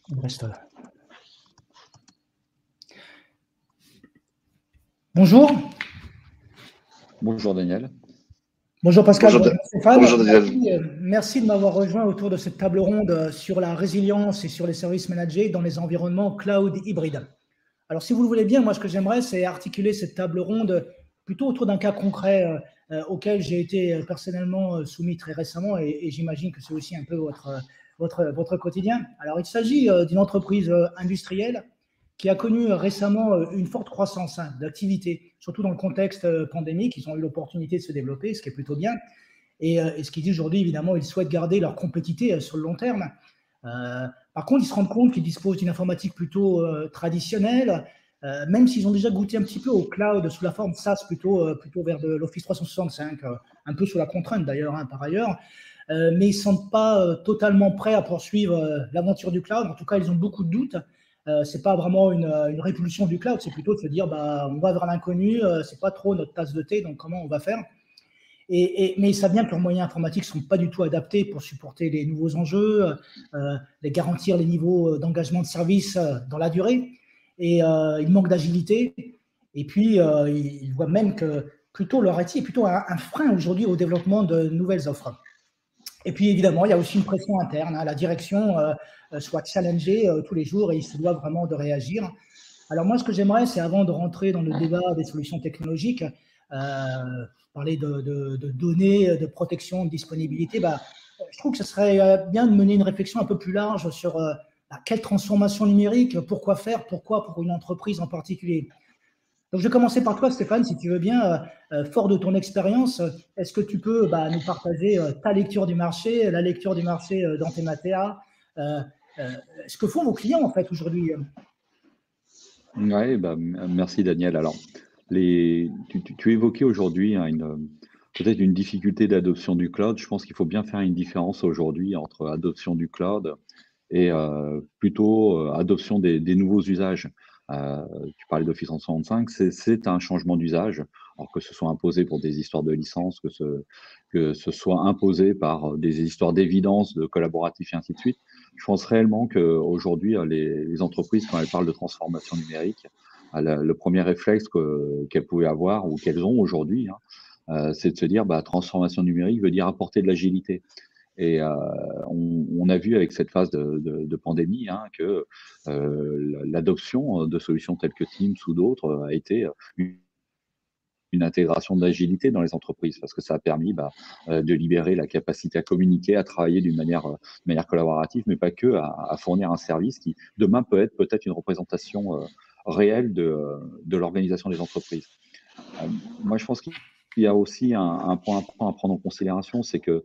Il reste là. Bonjour. Bonjour Daniel. Bonjour Pascal. Bonjour, Stéphane. bonjour Daniel. Merci de m'avoir rejoint autour de cette table ronde sur la résilience et sur les services managés dans les environnements cloud hybrides. Alors, si vous le voulez bien, moi, ce que j'aimerais, c'est articuler cette table ronde plutôt autour d'un cas concret auquel j'ai été personnellement soumis très récemment et j'imagine que c'est aussi un peu votre quotidien. Alors, il s'agit d'une entreprise industrielle qui a connu récemment une forte croissance d'activité, surtout dans le contexte pandémique. Ils ont eu l'opportunité de se développer, ce qui est plutôt bien. Et ce qu'ils disent aujourd'hui, évidemment, ils souhaitent garder leur compétitivité sur le long terme. Par contre, ils se rendent compte qu'ils disposent d'une informatique plutôt traditionnelle, même s'ils ont déjà goûté un petit peu au cloud sous la forme SaaS, plutôt vers de l'Office 365, un peu sous la contrainte d'ailleurs, par ailleurs. Mais ils ne se sentent pas totalement prêts à poursuivre l'aventure du cloud. En tout cas, ils ont beaucoup de doutes. Ce n'est pas vraiment une répulsion du cloud, c'est plutôt de se dire on va vers l'inconnu, ce n'est pas trop notre tasse de thé, donc comment on va faire? Mais ils savent bien que leurs moyens informatiques ne sont pas du tout adaptés pour supporter les nouveaux enjeux, les garantir les niveaux d'engagement de service dans la durée. Et ils manquent d'agilité. Et puis, ils voient même que plutôt leur IT est plutôt un frein aujourd'hui au développement de nouvelles offres. Et puis, évidemment, il y a aussi une pression interne. La direction soit challengée tous les jours et ils se doivent vraiment de réagir. Alors moi, ce que j'aimerais, c'est avant de rentrer dans le débat des solutions technologiques, parler de données, de protection, de disponibilité, je trouve que ce serait bien de mener une réflexion un peu plus large sur quelle transformation numérique, pourquoi faire, pourquoi pour une entreprise en particulier. Donc, je vais commencer par toi, Stéphane, si tu veux bien, fort de ton expérience, est-ce que tu peux nous partager ta lecture du marché, la lecture du marché d'Antematea, ce que font vos clients en fait aujourd'hui? Ouais, merci Daniel. Alors, tu évoquais aujourd'hui peut-être une difficulté d'adoption du cloud. Je pense qu'il faut bien faire une différence aujourd'hui entre adoption du cloud et plutôt adoption des nouveaux usages. Tu parlais d'Office 365, c'est un changement d'usage, alors que ce soit imposé pour des histoires de licence, que ce soit imposé par des histoires d'évidence, de collaboratif et ainsi de suite. Je pense réellement qu'aujourd'hui, les entreprises, quand elles parlent de transformation numérique, le premier réflexe qu'elles pouvaient avoir ou qu'elles ont aujourd'hui, c'est de se dire transformation numérique veut dire apporter de l'agilité. Et on a vu avec cette phase de pandémie que l'adoption de solutions telles que Teams ou d'autres a été une intégration d'agilité dans les entreprises parce que ça a permis de libérer la capacité à communiquer, à travailler d'une manière collaborative, mais pas que, à fournir un service qui demain peut-être une représentation réelle de l'organisation des entreprises. Moi, je pense qu'il y a aussi un point important à prendre en considération, c'est que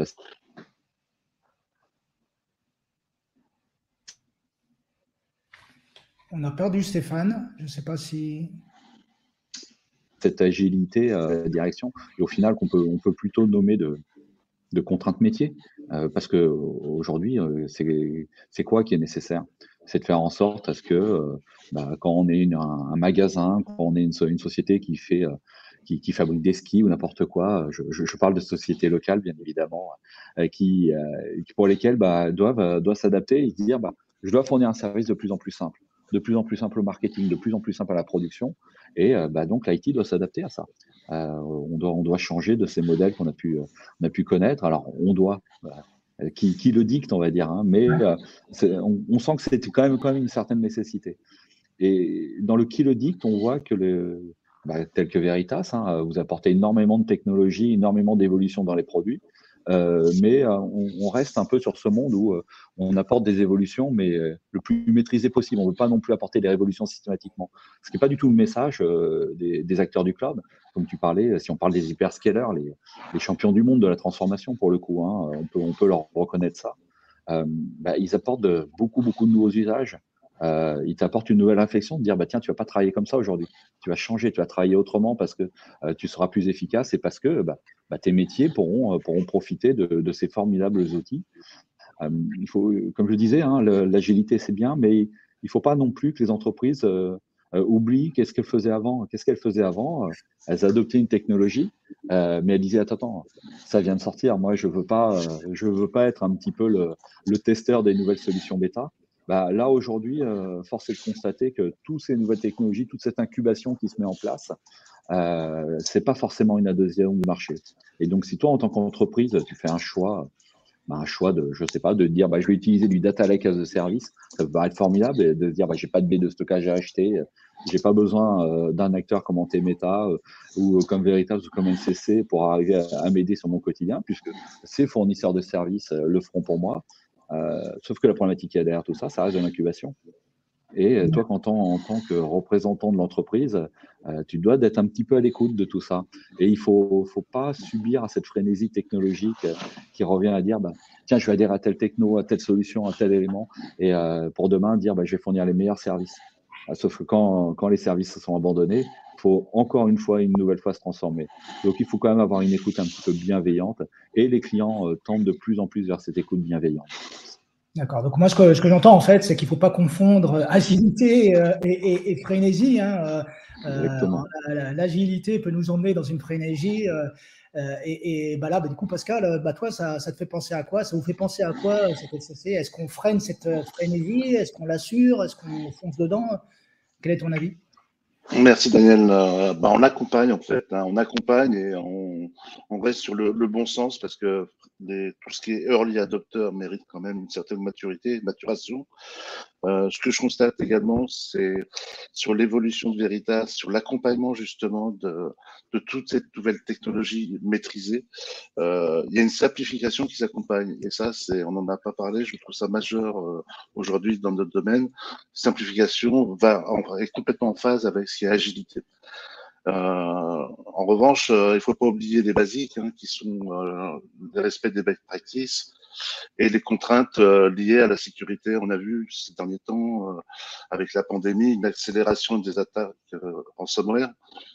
on a perdu Stéphane, je ne sais pas si... Cette agilité la direction, et au final qu'on peut plutôt nommer de contraintes métiers, parce que aujourd'hui, c'est quoi qui est nécessaire? C'est de faire en sorte à ce que quand on est un magasin, quand on est une société qui fait qui fabrique des skis ou n'importe quoi, je parle de sociétés locales bien évidemment, pour lesquelles doivent s'adapter et se dire je dois fournir un service de plus en plus simple au marketing, de plus en plus simple à la production, et donc l'IT doit s'adapter à ça. On doit changer de ces modèles qu'on a pu connaître. Alors, on doit, qui le dicte, on va dire, mais on sent que c'est quand même une certaine nécessité. Et dans le qui le dicte, on voit que tel que Veritas, vous apportez énormément de technologie, énormément d'évolution dans les produits, mais on reste un peu sur ce monde où on apporte des évolutions, mais le plus maîtrisé possible. On ne veut pas non plus apporter des révolutions systématiquement. Ce qui n'est pas du tout le message des acteurs du cloud. Comme tu parlais, si on parle des hyperscalers, les champions du monde de la transformation, pour le coup, on peut leur reconnaître ça. Ils apportent beaucoup de nouveaux usages. Ils t'apportent une nouvelle réflexion, de dire tiens, tu vas pas travailler comme ça aujourd'hui, tu vas changer, tu vas travailler autrement parce que tu seras plus efficace et parce que tes métiers pourront profiter de ces formidables outils. Il faut, comme je le disais, l'agilité c'est bien, mais il ne faut pas non plus que les entreprises oublient qu'est-ce qu'elles faisaient avant. Elles adoptaient une technologie, mais elles disaient attends, ça vient de sortir. Moi, je veux pas être un petit peu le testeur des nouvelles solutions bêta. Bah, là, aujourd'hui, force est de constater que toutes ces nouvelles technologies, toute cette incubation qui se met en place, c'est pas forcément une adhésion du marché. Et donc, si toi, en tant qu'entreprise, tu fais un choix de, je sais pas, de dire, bah, je vais utiliser du data lake as a service, ça peut paraître formidable, et de se dire, bah, j'ai pas de baie de stockage à acheter, j'ai pas besoin d'un acteur comme Antemeta ou comme Veritas ou comme NCC pour arriver à m'aider sur mon quotidien, puisque ces fournisseurs de services le feront pour moi. Sauf que la problématique qu'il y a derrière tout ça, ça reste de l'incubation. Et toi, en tant que représentant de l'entreprise, tu dois d'être un petit peu à l'écoute de tout ça. Et il faut pas subir à cette frénésie technologique qui revient à dire, bah, tiens, je vais adhérer à telle techno, à telle solution, à tel élément, et pour demain dire, bah, je vais fournir les meilleurs services. Sauf que quand les services sont abandonnés, il faut encore une fois, une nouvelle fois se transformer. Donc, il faut quand même avoir une écoute un petit peu bienveillante, et les clients tendent de plus en plus vers cette écoute bienveillante. D'accord. Donc moi, ce que j'entends en fait, c'est qu'il ne faut pas confondre agilité et frénésie, hein. Exactement. L'agilité peut nous emmener dans une frénésie. Bah là, bah, du coup, Pascal, bah, toi, ça te fait penser à quoi? Ça vous fait penser à quoi cette SCC? Est-ce qu'on freine cette frénésie? Est-ce qu'on l'assure? Est-ce qu'on fonce dedans? Quel est ton avis? Merci Daniel. On accompagne en fait, hein. On accompagne et on reste sur le bon sens parce que tout ce qui est early adopter mérite quand même une certaine maturité, maturation. Ce que je constate également, c'est sur l'évolution de Veritas, sur l'accompagnement justement de toute cette nouvelle technologie maîtrisée. Il y a une simplification qui s'accompagne et ça, on n'en a pas parlé, je trouve ça majeur aujourd'hui dans notre domaine. Simplification est complètement en phase avec ce qui est agilité. En revanche, il faut pas oublier les basiques hein, qui sont le respect des best practices et les contraintes liées à la sécurité. On a vu ces derniers temps, avec la pandémie, une accélération des attaques ransomware.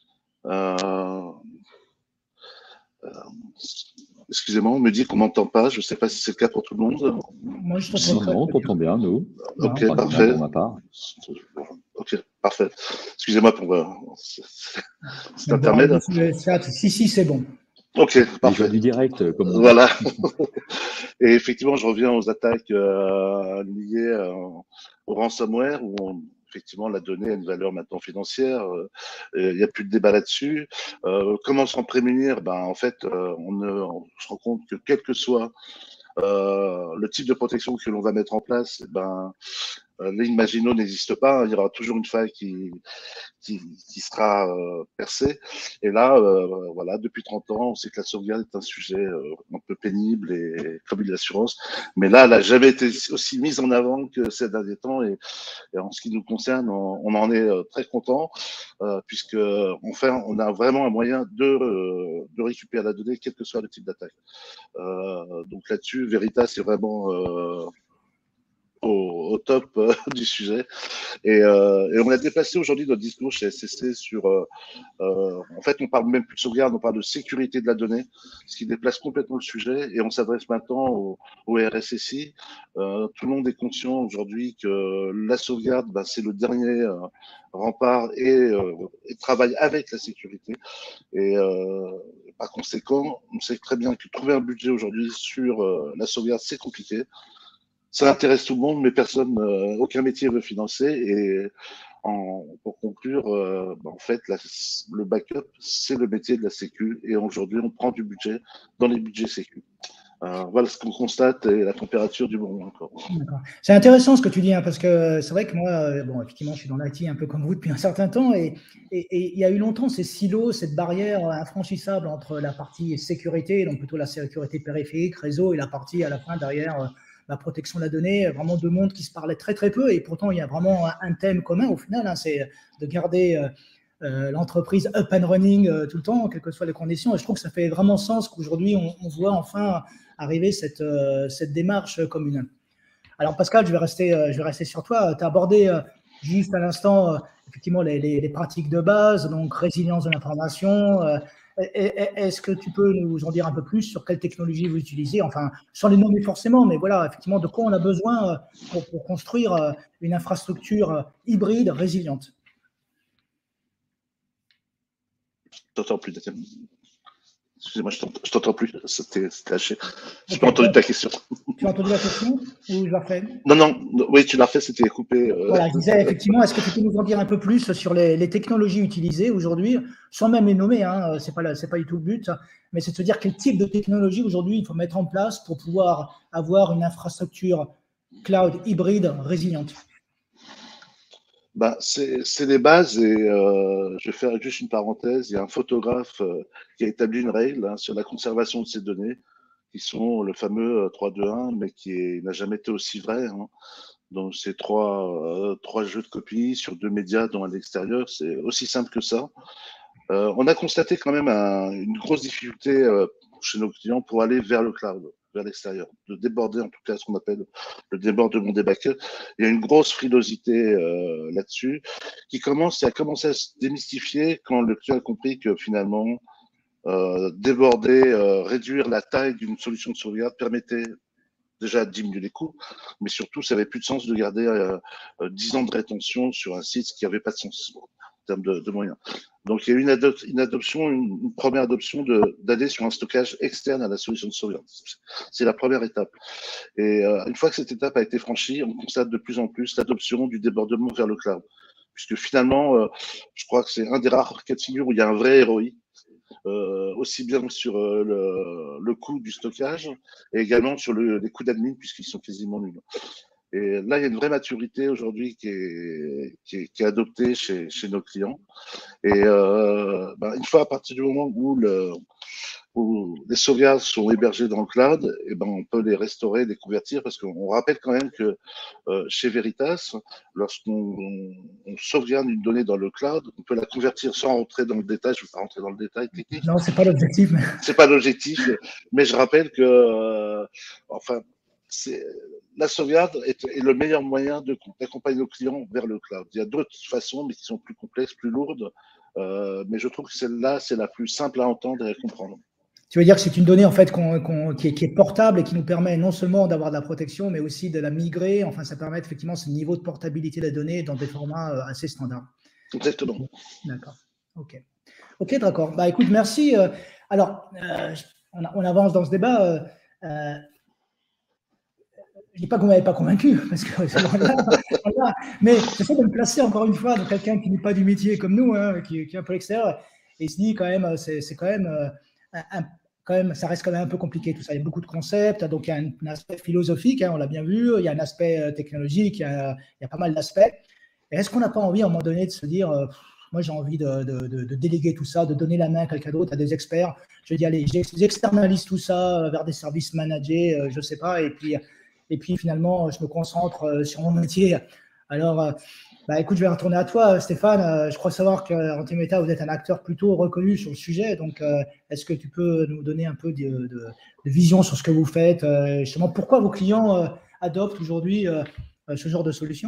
Excusez-moi, on me dit qu'on m'entend pas. Je ne sais pas si c'est le cas pour tout le monde. Moi, je Non, t'entends non, on t'entend bien, nous. Ok, Enfin, parfait. pour ma part. Ok, parfait. Excusez-moi pour cet intermède. Si, c'est bon. Ok, parfait. Du direct, comme on dit. Voilà. Et effectivement, je reviens aux attaques liées au ransomware où effectivement la donnée a une valeur maintenant financière. Il n'y a plus de débat là-dessus. Comment s'en prémunir? En fait, on se rend compte que quel que soit le type de protection que l'on va mettre en place, ligne Maginot n'existe pas. Hein. Il y aura toujours une faille qui sera percée. Et là, voilà, depuis 30 ans, on sait que la sauvegarde est un sujet un peu pénible et comme l'assurance. Mais là, elle n'a jamais été aussi mise en avant que ces derniers temps. Et en ce qui nous concerne, on en est très content puisque enfin, on a vraiment un moyen de récupérer la donnée, quel que soit le type d'attaque. Donc là-dessus, Veritas est vraiment au top du sujet. Et on a déplacé aujourd'hui notre discours chez SCC sur, en fait, on parle même plus de sauvegarde, on parle de sécurité de la donnée, ce qui déplace complètement le sujet. Et on s'adresse maintenant au RSSI. Tout le monde est conscient aujourd'hui que la sauvegarde, c'est le dernier rempart et travaille avec la sécurité. Et par conséquent, on sait très bien que trouver un budget aujourd'hui sur la sauvegarde, c'est compliqué. Ça intéresse tout le monde, mais personne, aucun métier veut financer. Et pour conclure, en fait, le backup, c'est le métier de la Sécu. Et aujourd'hui, on prend du budget dans les budgets Sécu. Voilà ce qu'on constate et la température du moment encore. C'est intéressant ce que tu dis, hein, parce que c'est vrai que moi, bon, effectivement, je suis dans l'IT un peu comme vous depuis un certain temps, et il y a eu longtemps ces silos, cette barrière infranchissable entre la partie sécurité, donc plutôt la sécurité périphérique, réseau, et la partie à la fin derrière la protection de la donnée, vraiment deux mondes qui se parlaient très très peu, et pourtant il y a vraiment un thème commun au final, hein, c'est de garder l'entreprise up and running tout le temps, quelles que soient les conditions, et je trouve que ça fait vraiment sens qu'aujourd'hui on voit enfin arriver cette démarche commune. Alors Pascal, je vais rester sur toi. Tu as abordé juste à l'instant effectivement les pratiques de base, donc résilience de l'information. Est-ce que tu peux nous en dire un peu plus sur quelle technologie vous utilisez? Enfin, sans les nommer forcément, mais voilà, effectivement, de quoi on a besoin pour construire une infrastructure hybride résiliente? Je t'entends plus, Daniel. Excusez-moi, je t'entends plus. C'était haché. J'ai pas entendu ta question. Tu as entendu la question ou je la refais? Non, oui, tu l'as fait, c'était coupé. Voilà, je disais effectivement, est-ce que tu peux nous en dire un peu plus sur les technologies utilisées aujourd'hui, sans même les nommer, hein, c'est pas du tout le but, mais c'est de se dire quel type de technologie aujourd'hui il faut mettre en place pour pouvoir avoir une infrastructure cloud hybride résiliente. Bah, c'est les bases et je vais faire juste une parenthèse. Il y a un photographe qui a établi une règle sur la conservation de ces données, qui sont le fameux 3-2-1, mais qui n'a jamais été aussi vrai. Hein. Donc, c'est trois jeux de copies sur 2 médias, dont à l'extérieur. C'est aussi simple que ça. On a constaté quand même une grosse difficulté chez nos clients pour aller vers le cloud, vers l'extérieur, de déborder en tout cas ce qu'on appelle le débordement des backends. Il y a une grosse frilosité là-dessus qui a commencé à se démystifier quand le client a compris que finalement déborder, réduire la taille d'une solution de sauvegarde permettait déjà de diminuer les coûts, mais surtout ça n'avait plus de sens de garder 10 ans de rétention sur un site, ce qui n'avait pas de sens en termes de moyens. Donc, il y a eu une première adoption d'aller sur un stockage externe à la solution de sauvegarde. C'est la première étape. Et une fois que cette étape a été franchie, on constate de plus en plus l'adoption du débordement vers le cloud. Puisque finalement, je crois que c'est un des rares cas de figure où il y a un vrai ROI, aussi bien sur le coût du stockage et également sur les coûts d'admin, puisqu'ils sont quasiment nuls. Et là, il y a une vraie maturité aujourd'hui qui est adoptée chez nos clients. Et une fois à partir du moment où les sauvegardes sont hébergées dans le cloud, et on peut les restaurer, les convertir, parce qu'on rappelle quand même que chez Veritas, lorsqu'on sauvegarde une donnée dans le cloud, on peut la convertir sans rentrer dans le détail. Je ne vais pas rentrer dans le détail technique. Non, c'est pas l'objectif. Mais... C'est pas l'objectif, mais je rappelle que, la sauvegarde est le meilleur moyen d'accompagner nos clients vers le cloud. Il y a d'autres façons, mais qui sont plus complexes, plus lourdes. Mais je trouve que celle-là, c'est la plus simple à entendre et à comprendre. Tu veux dire que c'est une donnée en fait qui est portable et qui nous permet non seulement d'avoir de la protection, mais aussi de la migrer. Enfin, ça permet effectivement ce niveau de portabilité de la donnée dans des formats assez standards. Exactement. D'accord. Ok, d'accord. Bah, écoute, merci. Alors, on avance dans ce débat. Je ne dis pas qu'on ne m'avait pas convaincu, parce que mais j'essaie de me placer encore une fois dans quelqu'un qui n'est pas du métier comme nous, hein, qui est un peu l'extérieur, et il se dit quand même, c'est quand même, ça reste quand même un peu compliqué tout ça. Il y a beaucoup de concepts, donc il y a un aspect philosophique, hein, on l'a bien vu, il y a un aspect technologique, il y a pas mal d'aspects. Et est-ce qu'on n'a pas envie à un moment donné de se dire, moi j'ai envie de déléguer tout ça, de donner la main à quelqu'un d'autre, à des experts. Je dis, allez, j'externalise tout ça vers des services managés, je ne sais pas, et puis finalement, je me concentre sur mon métier. Alors, écoute, je vais retourner à toi, Stéphane. Je crois savoir qu'Antimeta, vous êtes un acteur plutôt reconnu sur le sujet. Donc, est-ce que tu peux nous donner un peu de vision sur ce que vous faites, justement, pourquoi vos clients adoptent aujourd'hui ce genre de solution?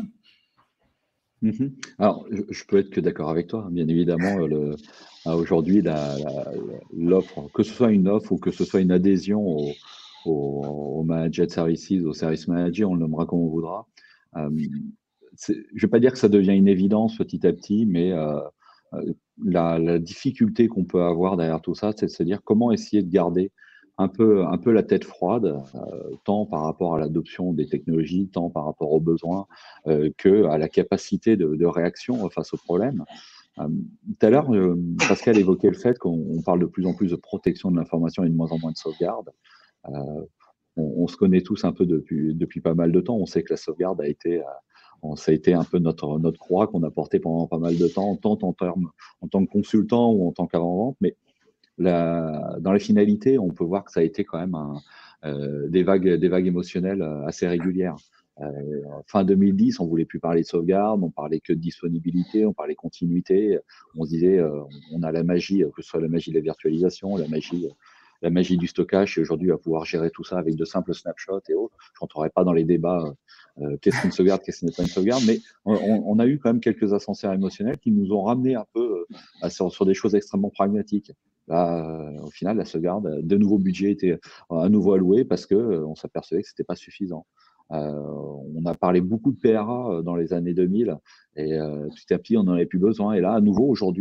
Alors, je peux être que d'accord avec toi. Bien évidemment, aujourd'hui, l'offre, que ce soit une offre ou que ce soit une adhésion au Managed Services, au Service Manager, on le nommera comme on voudra. Je ne vais pas dire que ça devient une évidence petit à petit, mais la difficulté qu'on peut avoir derrière tout ça, c'est de se dire comment essayer de garder un peu la tête froide, tant par rapport à l'adoption des technologies, tant par rapport aux besoins, qu'à la capacité de réaction face aux problèmes. Tout à l'heure, Pascal évoquait le fait qu'on parle de plus en plus de protection de l'information et de moins en moins de sauvegarde. On se connaît tous un peu depuis pas mal de temps. On sait que la sauvegarde ça a été un peu notre croix qu'on a portée pendant pas mal de temps, tant en tant que consultant ou en tant qu'avant-vente. Mais dans les finalités, on peut voir que ça a été quand même des vagues émotionnelles assez régulières. Fin 2010, on voulait plus parler de sauvegarde, on parlait que de disponibilité, on parlait continuité. On se disait, on a la magie, que ce soit la magie de la virtualisation, la magie du stockage, et aujourd'hui, on va pouvoir gérer tout ça avec de simples snapshots et autres. Je rentrerai pas dans les débats, qu'est-ce qu'une sauvegarde, qu'est-ce qui n'est pas une sauvegarde, mais on a eu quand même quelques ascenseurs émotionnels qui nous ont ramené un peu sur des choses extrêmement pragmatiques. Là, au final, la sauvegarde, de nouveaux budgets étaient à nouveau alloués parce qu'on s'apercevait que ce n'était pas suffisant. On a parlé beaucoup de PRA dans les années 2000 et petit à petit, on n'en avait plus besoin. Et là, à nouveau, aujourd'hui,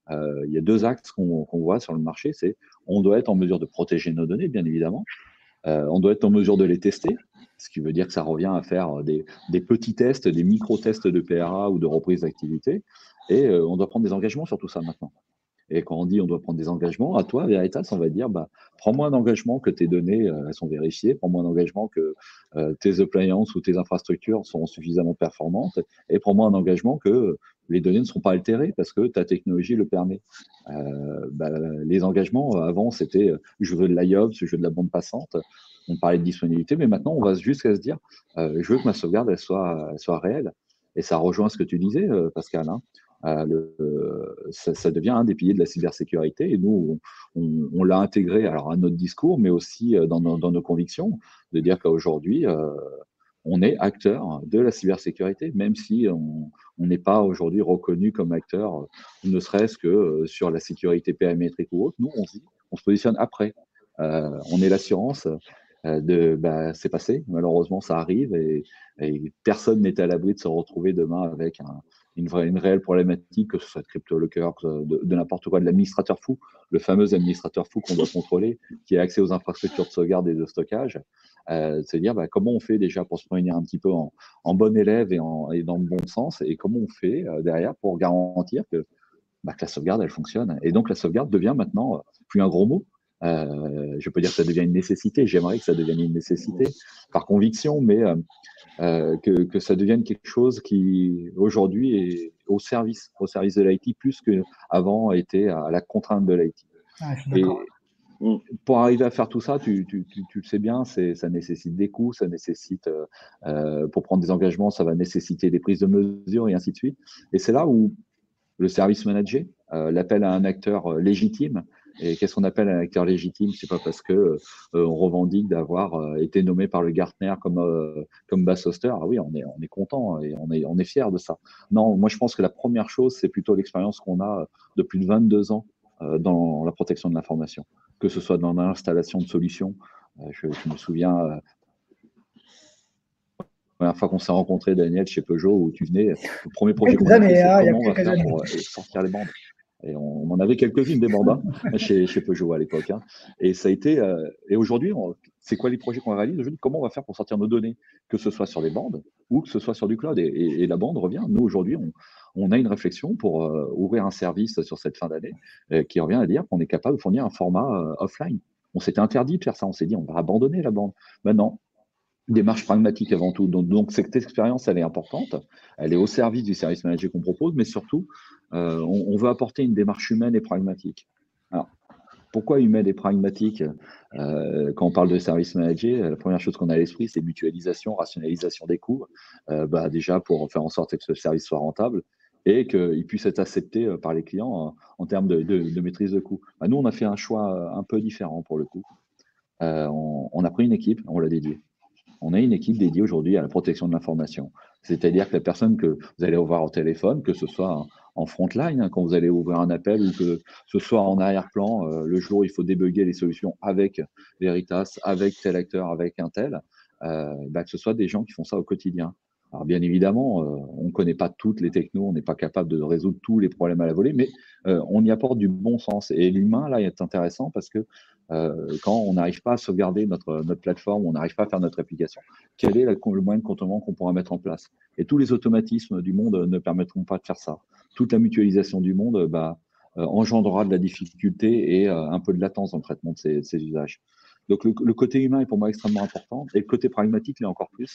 il y a deux axes qu'on voit sur le marché. C'est on doit être en mesure de protéger nos données, bien évidemment. On doit être en mesure de les tester, ce qui veut dire que ça revient à faire des petits tests, des micro-tests de PRA ou de reprise d'activité. Et on doit prendre des engagements sur tout ça maintenant. Et quand on dit on doit prendre des engagements, à toi, Veritas, on va dire, prends-moi un engagement que tes données elles sont vérifiées, prends-moi un engagement que tes appliances ou tes infrastructures sont suffisamment performantes, et prends-moi un engagement que les données ne seront pas altérées parce que ta technologie le permet. Les engagements, avant, c'était je veux de l'IOPS, je veux de la bande passante, on parlait de disponibilité, mais maintenant, on va jusqu'à se dire je veux que ma sauvegarde elle soit réelle. Et ça rejoint ce que tu disais, Pascal, hein. Ça devient un des piliers de la cybersécurité et nous, on l'a intégré alors à notre discours, mais aussi dans nos convictions, de dire qu'aujourd'hui, on est acteur de la cybersécurité, même si on n'est pas aujourd'hui reconnu comme acteur, ne serait-ce que sur la sécurité périmétrique ou autre. Nous, on se positionne après. On est l'assurance c'est passé, malheureusement ça arrive et personne n'est à l'abri de se retrouver demain avec une réelle problématique, que ce soit de CryptoLocker, de n'importe quoi, de l'administrateur fou, le fameux administrateur fou qu'on doit contrôler, qui a accès aux infrastructures de sauvegarde et de stockage. Se dire comment on fait déjà pour se prévenir un petit peu en bon élève et dans le bon sens, et comment on fait derrière pour garantir que la sauvegarde, elle fonctionne. Et donc la sauvegarde devient maintenant plus un gros mot. Je peux dire que ça devient une nécessité. J'aimerais que ça devienne une nécessité par conviction, mais que ça devienne quelque chose qui aujourd'hui est au service de l'IT plus qu'avant était à la contrainte de l'IT. Ah, je suis d'accord. Et pour arriver à faire tout ça, tu le sais bien, ça nécessite des coûts, ça nécessite, pour prendre des engagements, ça va nécessiter des prises de mesures et ainsi de suite. Et c'est là où le service manager, l'appel à un acteur légitime. Et qu'est-ce qu'on appelle un acteur légitime? C'est pas parce que on revendique d'avoir été nommé par le Gartner comme Bass Hoster. Ah oui, on est content et on est fier de ça. Non, moi je pense que la première chose, c'est plutôt l'expérience qu'on a de plus de 22 ans dans la protection de l'information, que ce soit dans l'installation de solutions. Je me souviens la première fois qu'on s'est rencontrés, Daniel, chez Peugeot, où tu venais, le premier projet qu'on a fait, c'est comment on va faire pour sortir les bandes. Et on en avait quelques-unes des bandes chez Peugeot à l'époque. Hein. Et ça a été. Et aujourd'hui, c'est quoi les projets qu'on réalise aujourd'hui? Comment on va faire pour sortir nos données, que ce soit sur des bandes ou que ce soit sur du cloud? Et la bande revient. Nous, aujourd'hui, on a une réflexion pour ouvrir un service sur cette fin d'année qui revient à dire qu'on est capable de fournir un format offline. On s'était interdit de faire ça. On s'est dit, on va abandonner la bande. Maintenant, démarche pragmatique avant tout. Donc cette expérience, elle est importante. Elle est au service du service manager qu'on propose, mais surtout, on veut apporter une démarche humaine et pragmatique. Alors, pourquoi humaine et pragmatique quand on parle de service manager? La première chose qu'on a à l'esprit, c'est mutualisation, rationalisation des coûts. Déjà, pour faire en sorte que ce service soit rentable et qu'il puisse être accepté par les clients en termes de maîtrise de coûts. Nous, on a fait un choix un peu différent pour le coup. On a pris une équipe, on l'a dédiée. On a une équipe dédiée aujourd'hui à la protection de l'information. C'est-à-dire que la personne que vous allez voir au téléphone, que ce soit en frontline, hein, quand vous allez ouvrir un appel, ou que ce soit en arrière-plan, le jour où il faut débugger les solutions avec Veritas, avec tel acteur, avec un tel, que ce soit des gens qui font ça au quotidien. Alors bien évidemment, on ne connaît pas toutes les technos, on n'est pas capable de résoudre tous les problèmes à la volée, mais on y apporte du bon sens. Et l'humain, là, est intéressant parce que quand on n'arrive pas à sauvegarder notre plateforme, on n'arrive pas à faire notre application, quel est le moyen de contournement qu'on pourra mettre en place? Et tous les automatismes du monde ne permettront pas de faire ça. Toute la mutualisation du monde engendrera de la difficulté et un peu de latence dans le traitement de ces usages. Donc le côté humain est pour moi extrêmement important, et le côté pragmatique l'est encore plus.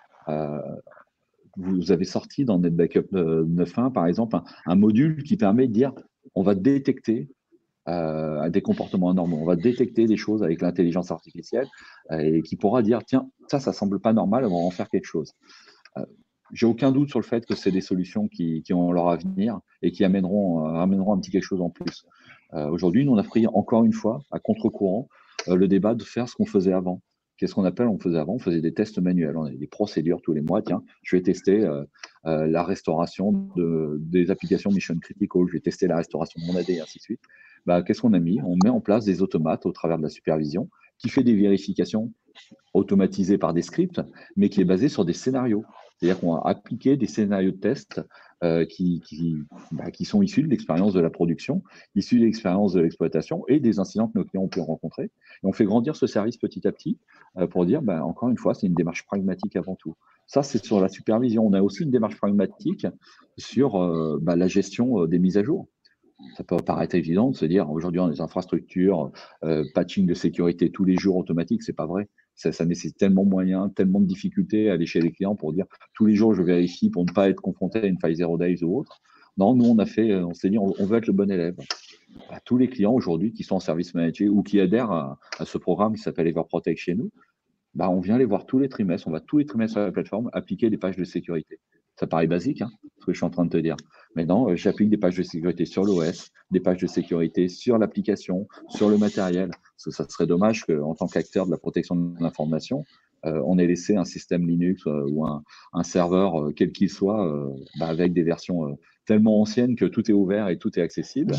Vous avez sorti dans NetBackup 9.1, par exemple, un module qui permet de dire on va détecter des comportements anormaux. On va détecter des choses avec l'intelligence artificielle et qui pourra dire tiens, ça semble pas normal, on va en faire quelque chose. J'ai aucun doute sur le fait que c'est des solutions qui ont leur avenir et qui amèneront un petit quelque chose en plus. Aujourd'hui, nous, on a pris encore une fois, à contre-courant, le débat de faire ce qu'on faisait avant. Qu'est-ce qu'on appelle, on faisait avant? On faisait des tests manuels, on avait des procédures tous les mois. Tiens, je vais tester la restauration des applications Mission Critical, je vais tester la restauration de mon AD et ainsi de suite. Qu'est-ce qu'on a mis? On met en place des automates au travers de la supervision qui fait des vérifications automatisées par des scripts, mais qui est basé sur des scénarios. C'est-à-dire qu'on va appliquer des scénarios de test qui sont issus de l'expérience de la production, issus de l'expérience de l'exploitation et des incidents que nos clients ont pu rencontrer. Et on fait grandir ce service petit à petit pour dire, encore une fois, c'est une démarche pragmatique avant tout. Ça, c'est sur la supervision. On a aussi une démarche pragmatique sur la gestion des mises à jour. Ça peut paraître évident de se dire, aujourd'hui, on a des infrastructures, patching de sécurité tous les jours automatique, c'est pas vrai. Ça nécessite tellement de moyens, tellement de difficultés à aller chez les clients pour dire, tous les jours, je vérifie pour ne pas être confronté à une faille 0 days ou autre. Non, nous, on s'est dit, on veut être le bon élève. Tous les clients aujourd'hui qui sont en service managé ou qui adhèrent à ce programme qui s'appelle EverProtect chez nous, on vient les voir tous les trimestres, on va tous les trimestres sur la plateforme appliquer des pages de sécurité. Ça paraît basique, ce que je suis en train de te dire. Mais non, j'applique des pages de sécurité sur l'OS, des pages de sécurité sur l'application, sur le matériel. Parce que ça serait dommage qu'en tant qu'acteur de la protection de l'information, on ait laissé un système Linux ou un serveur, quel qu'il soit, avec des versions tellement anciennes que tout est ouvert et tout est accessible.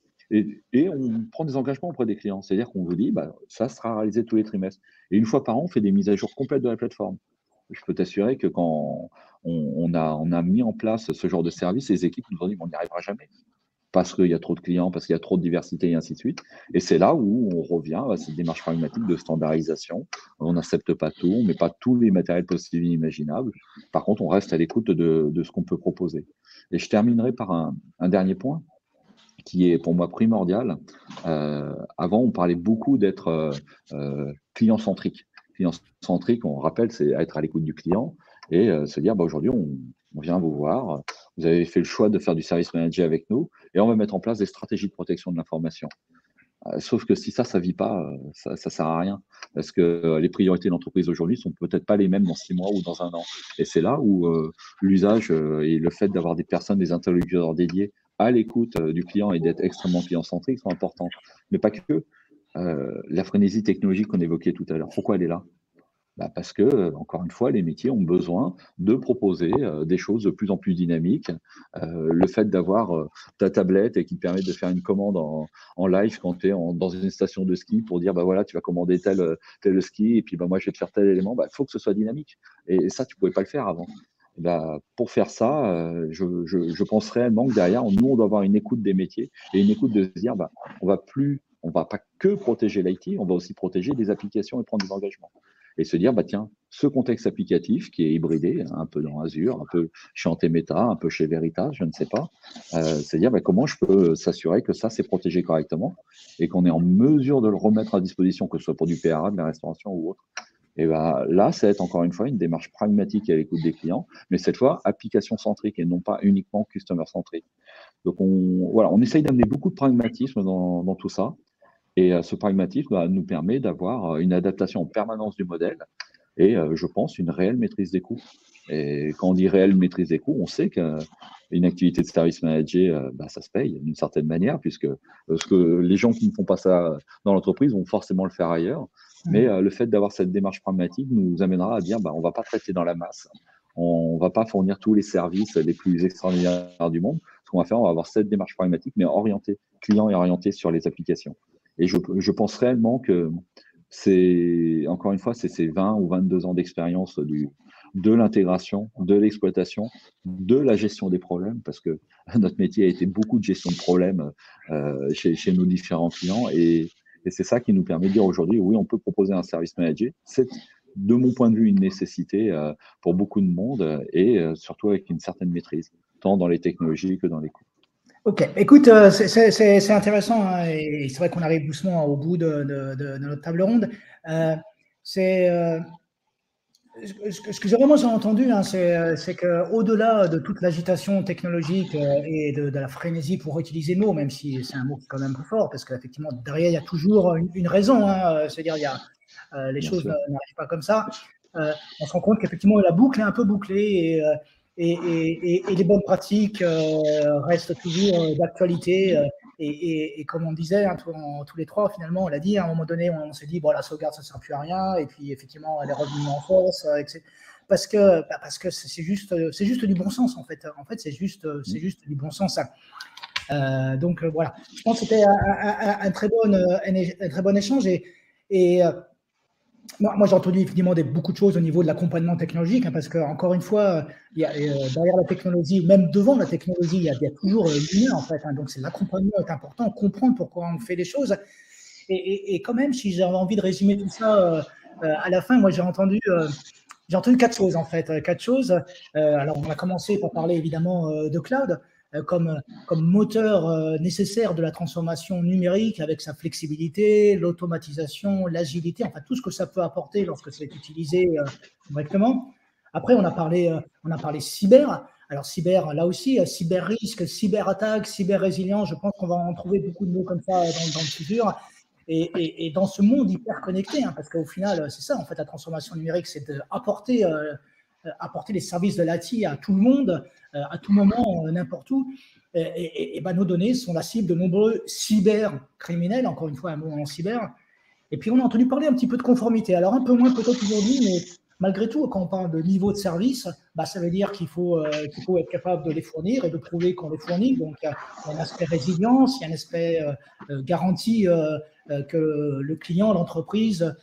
Et on prend des engagements auprès des clients. C'est-à-dire qu'on vous dit, ça sera réalisé tous les trimestres. Et une fois par an, on fait des mises à jour complètes de la plateforme. Je peux t'assurer que quand on a mis en place ce genre de service, les équipes nous ont dit, on n'y arrivera jamais. Parce qu'il y a trop de clients, parce qu'il y a trop de diversité et ainsi de suite. Et c'est là où on revient à cette démarche pragmatique de standardisation. On n'accepte pas tout, on ne met pas tous les matériels possibles et imaginables. Par contre, on reste à l'écoute de ce qu'on peut proposer. Et je terminerai par un dernier point qui est pour moi primordial. Avant, on parlait beaucoup d'être client-centrique. Client-centrique, on rappelle, c'est être à l'écoute du client et se dire, aujourd'hui, on vient vous voir, vous avez fait le choix de faire du service manager avec nous et on va mettre en place des stratégies de protection de l'information. Sauf que si ça ne vit pas, ça ne sert à rien. Parce que les priorités de l'entreprise aujourd'hui ne sont peut-être pas les mêmes dans 6 mois ou dans 1 an. Et c'est là où l'usage et le fait d'avoir des personnes, des interlocuteurs dédiés à l'écoute du client et d'être extrêmement client-centrique sont importants. Mais pas que. La frénésie technologique qu'on évoquait tout à l'heure, pourquoi elle est là ? Parce que, encore une fois, les métiers ont besoin de proposer des choses de plus en plus dynamiques. Le fait d'avoir ta tablette et qui te permet de faire une commande en live quand tu es dans une station de ski pour dire, voilà, tu vas commander tel ski et puis moi, je vais te faire tel élément, il faut que ce soit dynamique. Et ça, tu ne pouvais pas le faire avant. Pour faire ça, je pense réellement que derrière, nous, on doit avoir une écoute des métiers et une écoute de se dire, on va pas que protéger l'IT, on va aussi protéger des applications et prendre des engagements. Et se dire, tiens, ce contexte applicatif qui est hybridé, un peu dans Azure, un peu chez Antemeta, un peu chez Veritas, je ne sais pas, c'est dire comment je peux s'assurer que ça, c'est protégé correctement et qu'on est en mesure de le remettre à disposition, que ce soit pour du PRA, de la restauration ou autre. Et là, ça va être encore une fois une démarche pragmatique à l'écoute des clients, mais cette fois, application centrique et non pas uniquement customer centrique. Donc, on essaye d'amener beaucoup de pragmatisme dans tout ça. Et ce pragmatisme nous permet d'avoir une adaptation en permanence du modèle et je pense une réelle maîtrise des coûts. Et quand on dit réelle maîtrise des coûts, on sait qu'une activité de service manager, ça se paye d'une certaine manière, puisque les gens qui ne font pas ça dans l'entreprise vont forcément le faire ailleurs. Mais le fait d'avoir cette démarche pragmatique nous amènera à dire on ne va pas traiter dans la masse, on ne va pas fournir tous les services les plus extraordinaires du monde. Ce qu'on va faire, on va avoir cette démarche pragmatique, mais orientée client et orientée sur les applications. Et je pense réellement que c'est, encore une fois, c'est ces 20 ou 22 ans d'expérience de l'intégration, de l'exploitation, de la gestion des problèmes, parce que notre métier a été beaucoup de gestion de problèmes chez nos différents clients. Et c'est ça qui nous permet de dire aujourd'hui, oui, on peut proposer un service manager. C'est, de mon point de vue, une nécessité pour beaucoup de monde et surtout avec une certaine maîtrise, tant dans les technologies que dans les coûts. Ok, écoute, c'est intéressant et c'est vrai qu'on arrive doucement au bout de notre table ronde. Ce que j'ai vraiment entendu, c'est qu'au-delà de toute l'agitation technologique et de la frénésie pour utiliser le mot, même si c'est un mot qui est quand même un peu fort, parce qu'effectivement, derrière, il y a toujours une raison. C'est-à-dire, les choses n'arrivent pas comme ça. On se rend compte qu'effectivement, la boucle est un peu bouclée et les bonnes pratiques restent toujours d'actualité. Et comme on disait, tous les trois, finalement, on l'a dit, à un moment donné, on s'est dit, la sauvegarde, ça ne sert plus à rien. Et puis, effectivement, elle est revenue en force. Parce que c'est juste du bon sens, en fait. En fait, c'est juste du bon sens. Donc, voilà. Je pense que c'était un très bon échange. Et Moi, j'ai entendu évidemment beaucoup de choses au niveau de l'accompagnement technologique, hein, parce que encore une fois, derrière la technologie, même devant la technologie, il y a toujours l'humain en fait. Hein, donc, l'accompagnement est important, comprendre pourquoi on fait les choses. Et quand même, si j'avais envie de résumer tout ça à la fin, moi, j'ai entendu 4 choses en fait. 4 choses. Alors, on a commencé par parler évidemment de cloud. Comme moteur nécessaire de la transformation numérique avec sa flexibilité, l'automatisation, l'agilité, enfin tout ce que ça peut apporter lorsque c'est utilisé correctement. Après, on a parlé cyber. Alors cyber, là aussi, cyber risque, cyber attaque, cyber résilience, je pense qu'on va en trouver beaucoup de mots comme ça dans le futur. Et dans ce monde hyper connecté, hein, parce qu'au final, c'est ça en fait la transformation numérique, c'est d'apporter apporter les services de l'IT à tout le monde, à tout moment, n'importe où. Et ben, nos données sont la cible de nombreux cybercriminels, encore une fois un mot en cyber. Et puis on a entendu parler un petit peu de conformité. Alors un peu moins peut-être aujourd'hui, mais malgré tout, quand on parle de niveau de service, bah, ça veut dire qu'il faut être capable de les fournir et de prouver qu'on les fournit. Donc il y a un aspect résilience, il y a un aspect garantie que le client, l'entreprise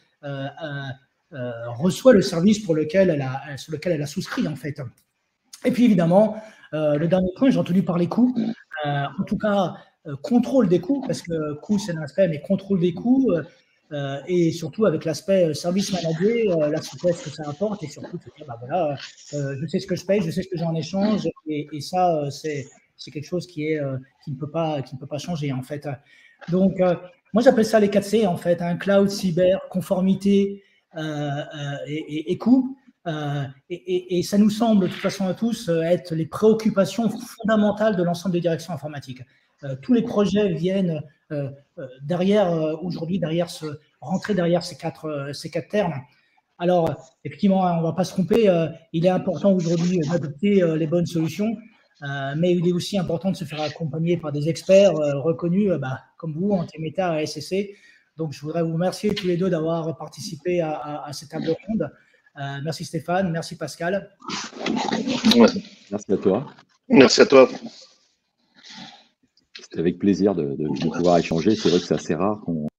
reçoit le service sur lequel elle a souscrit en fait. Et puis évidemment, le dernier point, j'ai entendu parler coûts. En tout cas, contrôle des coûts, parce que coût c'est un aspect, mais contrôle des coûts, et surtout avec l'aspect service manager, la souplesse que ça apporte, et surtout de dire, bah voilà, je sais ce que je paye, je sais ce que j'ai en échange, et ça, c'est quelque chose qui ne peut pas changer en fait. Donc, moi j'appelle ça les 4C en fait, hein, cloud, cyber, conformité et coût. Et ça nous semble, de toute façon à tous, être les préoccupations fondamentales de l'ensemble des directions informatiques. Tous les projets viennent aujourd'hui, rentrer derrière ces quatre termes. Alors, effectivement, on ne va pas se tromper, il est important aujourd'hui d'adopter les bonnes solutions, mais il est aussi important de se faire accompagner par des experts reconnus, comme vous, Antemeta, ASSC. Donc, je voudrais vous remercier tous les deux d'avoir participé à cette table ronde. Merci Stéphane, merci Pascal. Ouais. Merci à toi. Merci à toi. C'était avec plaisir de pouvoir échanger. C'est vrai que c'est assez rare qu'on